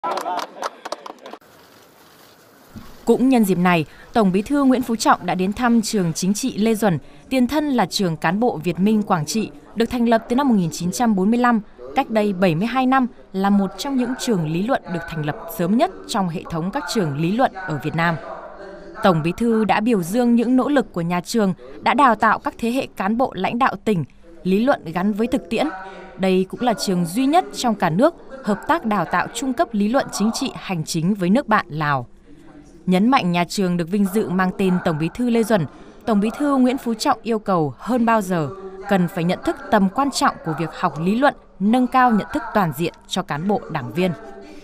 Cũng nhân dịp này, Tổng Bí thư Nguyễn Phú Trọng đã đến thăm trường chính trị Lê Duẩn, tiền thân là trường cán bộ Việt Minh Quảng Trị, được thành lập từ năm 1945, cách đây 72 năm, là một trong những trường lý luận được thành lập sớm nhất trong hệ thống các trường lý luận ở Việt Nam. Tổng Bí thư đã biểu dương những nỗ lực của nhà trường đã đào tạo các thế hệ cán bộ lãnh đạo tỉnh, lý luận gắn với thực tiễn. Đây cũng là trường duy nhất trong cả nước hợp tác đào tạo trung cấp lý luận chính trị hành chính với nước bạn Lào. Nhấn mạnh nhà trường được vinh dự mang tên Tổng Bí thư Lê Duẩn, Tổng Bí thư Nguyễn Phú Trọng yêu cầu hơn bao giờ cần phải nhận thức tầm quan trọng của việc học lý luận, nâng cao nhận thức toàn diện cho cán bộ đảng viên.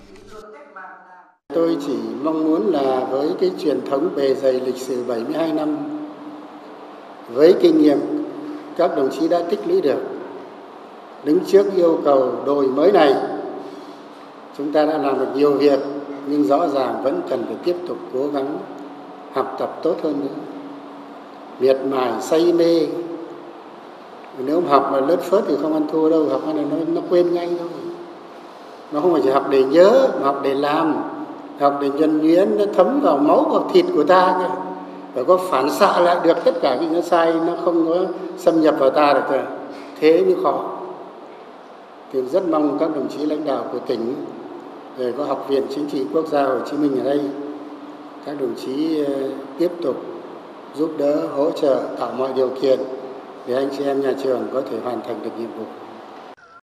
Tôi chỉ mong muốn là với cái truyền thống bề dày lịch sử 72 năm, với kinh nghiệm các đồng chí đã tích lũy được, đứng trước yêu cầu đổi mới này, chúng ta đã làm được nhiều việc, nhưng rõ ràng vẫn cần phải tiếp tục cố gắng học tập tốt hơn nữa, miệt mài say mê. Nếu học mà lướt phớt thì không ăn thua đâu, học này nó quên ngay thôi. Nó không phải chỉ học để nhớ, mà học để làm, học để nhuần nhuyễn, nó thấm vào máu vào thịt của ta cơ. Và có phản xạ lại được tất cả những cái sai, nó không có xâm nhập vào ta được thôi. Thế mới khó. Thì rất mong các đồng chí lãnh đạo của tỉnh, rồi có Học viện Chính trị Quốc gia Hồ Chí Minh ở đây, các đồng chí tiếp tục giúp đỡ, hỗ trợ, tạo mọi điều kiện để anh chị em nhà trường có thể hoàn thành được nhiệm vụ.